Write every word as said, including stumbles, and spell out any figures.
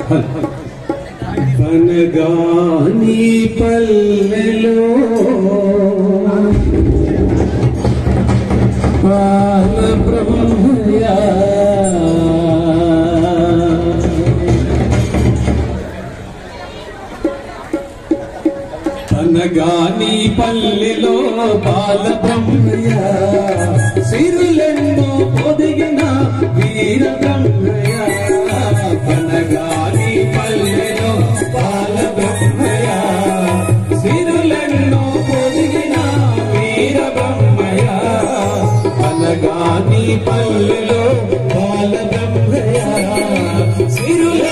పనగాని పల్లెలో బాల బ్రహ్మయ్య పనగాని పల్లెలో బాల బ్రహ్మయ్య సిరులెన్నో పొదిగిన వీర బ్రహ్మయ్య పనగాని పల్లెలో బాల బ్రహ్మయ్య సిరులెన్నో పొదిగిన వీర బ్రహ్మయ్య పనగాని పల్లెలో బాల బ్రహ్మయ్య సిరుల